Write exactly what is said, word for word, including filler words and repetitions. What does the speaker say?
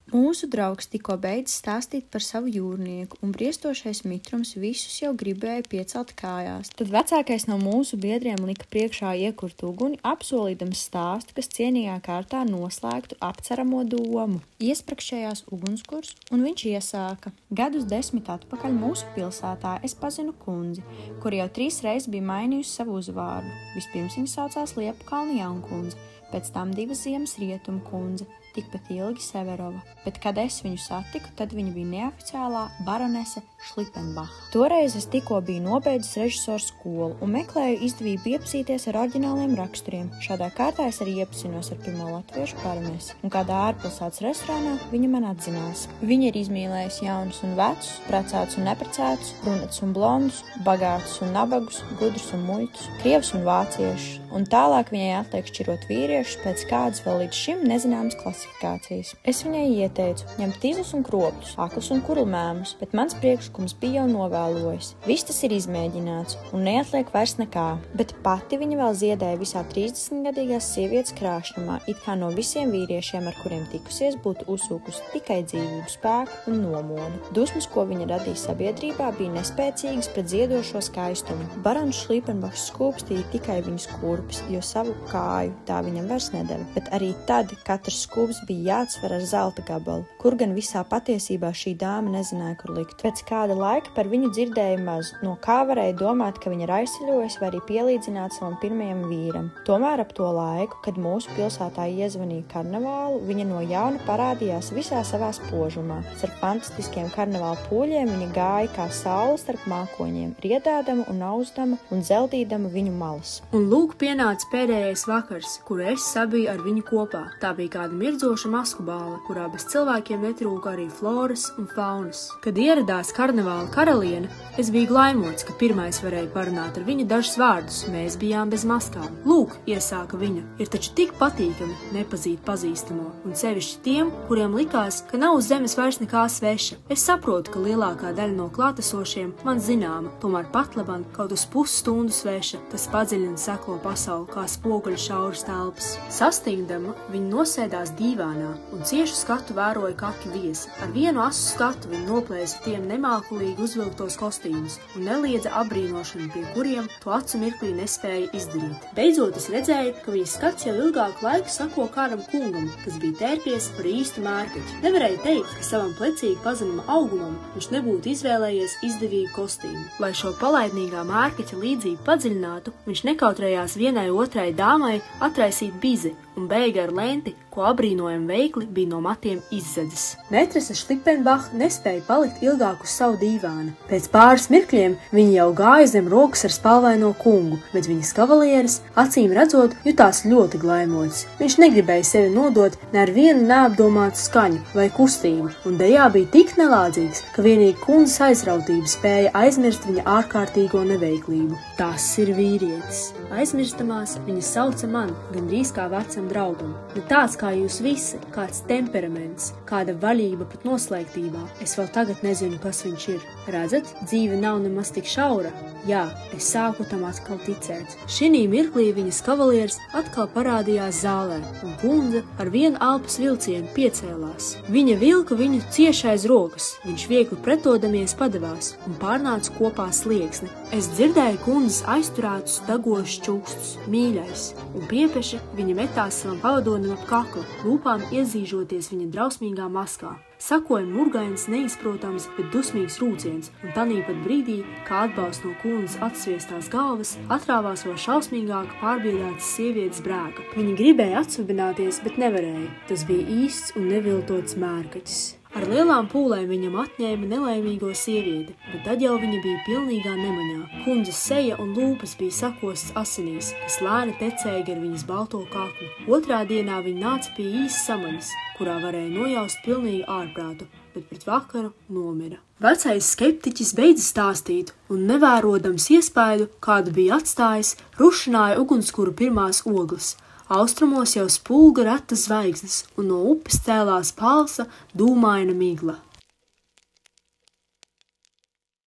Mūsu draugs tikko beidz stāstīt par savu jūrnieku, un briestošais mitrums visus jau gribēja piecelt kājās. Tad vecākais no mūsu biedriem lika priekšā iekurt uguni, apsolīdams stāstu, kas cienīgā kārtā noslēgtu apceramo domu. Iesprakšējās ugunskurs, un viņš iesāka. Gadus desmit atpakaļ mūsu pilsētā es pazinu kundzi, kur jau trīs reizes bija mainījusi savu uzvārdu. Vispirms viņa saucās Liepkalna Jaunkundze, pēc tam divas ziemas Rietumu kundze, tikpat ilgi Severova, bet kad es viņu satiku, tad viņa bija neoficiālā baronese Šlipenbacha. Toreiz es tikko biju nobeidzis režisoru skolu un meklēju izdevību iepazīties ar oriģināliem raksturiem. Šādā kārtā es arī iepazinos ar pirmo latviešu baronesi, un kādā ārpilsētas restorānā viņa man atzinās. Viņa ir izmīlējusi jaunus un vecus, precētus un neprecētus, brunetus un blondus, bagātus un nabagus, gudrus un muļķus, krievus un vāciešus, un tālāk viņai atliek šķirot vīriešus pēc kādas vēl līdz šim nezināmas klasifikācijas. Es viņai ieteicu ņemt tīzlus un kropļus, aklus un kurlmēmus, bet mans priekšlikums bija jau novēlojis. Viss tas ir izmēģināts un neatliek vairs nekā, bet pati viņa vēl ziedēja visā trīsdesmitgadīgās sievietes krāšņumā, it kā no visiem vīriešiem, ar kuriem tikusies, būtu uzsūkusi tikai dzīvību spēku un nomodu. Dusmas, ko viņa radīja sabiedrībā, bija nespēcīgas pret ziedošo skaistumu. Barons Šlipenbachs skūpstīja tikai viņas kurpes, jo savu kāju tā viņam vairs nedeva, bet arī tad katrs skūps bija jāatsver ar zelta gabalu, kur gan visā patiesībā šī dāma nezināja, kur likt. Pēc kāda laika par viņu dzirdēja maz, no kā varēja domāt, ka viņa ir aizceļojusi vai arī pielīdzināt savam pirmajam vīram. Tomēr ap to laiku, kad mūsu pilsētā iezvanīja karnevālu, viņa no jauna parādījās visā savā spožumā. Starp fantastiskiem karnevālu pūļiem viņa gāja kā saule starp mākoņiem, riedādama un auzdama un zeldīdama viņu malas. Un lūk pienāca pēdējais vakars, kuru es sabiju ar viņu kopā. Tā bija kāda mirdzoša masku bāle, kurā bez cilvēkiem netrūka arī floras un faunas. Kad ieradās karnevāla karaliene, es biju glaimots, ka pirmais varēja parunāt ar viņu dažus vārdus. Mēs bijām bez maskām. Lūk, iesāka viņa, ir taču tik patīkami nepazīt pazīstamo, un sevišķi tiem, kuriem likās, ka nav uz zemes vairs nekā sveša. Es saprotu, ka lielākā daļa no klātesošiem man zināma, tomēr patlaban kaut uz pusstundu sveša. Tas padziļina seklo pasauli kā spoguļu šauras telpas. Sastingdama, viņa nosēdās dīvānā un ciešu skatu vēroja kaki viesi. Ar vienu asu skatu viņa noplēsa tiem nemākulīgi uzvilktos kostīmus un neliedza apbrīnošanu, pie kuriem to acu mirklī nespēja izdarīt. Beidzot es redzēju, ka viņa skats jau ilgāku laiku sako kādam kungam, kas bija tērpies par īstu mērkaķi. Nevarēja teikt, ka savam plecīgi pazemama augumam viņš nebūtu izvēlējies izdevīgu kostīmu. Lai šo palaidnīgā mērkaķa līdzību padziļinātu, viņš nekautrējās vienai otrai dāmai atraisīt bizi un beiga ar lenti, ko abrīnojami veikli bija no matiem izzadzis. Metrese Šlipenbacha nespēja palikt ilgāk uz savu dīvānu. Pēc pāris mirkļiem viņa jau gāja zem rokas ar spalvaino kungu, bet viņas kavalieris, acīm redzot, jutās ļoti glaimots. Viņš negribēja sevi nodot ne ar vienu neapdomātu skaņu vai kustību, un dejā bija tik nelādzīgs, ka vienīgi kundzes aizrautība spēja aizmirst viņa ārkārtīgo neveiklību. Tas ir vīrietis. Aizmirstamās viņa sauca man, gandrīz kā vecam draugam. Ne tāds kā jūs visi, kāds temperaments, kāda vaļība pat noslēgtībā. Es vēl tagad nezinu, kas viņš ir. Redzat, dzīve nav nemaz tik šaura. Jā, es sāku tam atkal ticēt. Šinī mirklī viņas kavalieris atkal parādījās zālē, un kundze ar vienu elpas vilcienu piecēlās. Viņa vilka viņu cieši aiz rokas, viņš viegli pretodamies padevās un pārnāca kopā slieksni. Es dzirdēju kundzes aizturētus dagošus čukstus, mīļais, un priepeši viņa metās savam pavadonam ap kaklu, lūpām iezīžoties viņa drausmīgā maskā. Sakoja murgains, neizprotams, bet dusmīgs rūciens, un tanīpat brīdī, kā atbalsts no kundzes atsviestās galvas, atrāvās vēl šausmīgāk pārbiedātas sievietes brēka. Viņa gribēja atsvabināties, bet nevarēja. Tas bija īsts un neviltots mērkaķis. Ar lielām pūlēm viņam atņēma nelaimīgo sievieti, bet tad jau viņa bija pilnīgā nemaņā. Kundzes seja un lūpas bija sakostas asinīs, kas lēni tecēja gar viņas balto kaklu. Otrā dienā viņa nāca pie īsas samaņas, kurā varēja nojaust pilnīgu ārprātu, bet pret vakaru nomira. Vecais skeptiķis beidza stāstīt, un nevērodams iespaidu, kādu bija atstājis, rušināja ugunskura pirmās ogles. Austrumos jau spulga retas zvaigznes, un no upes cēlās palsa, dūmaina migla.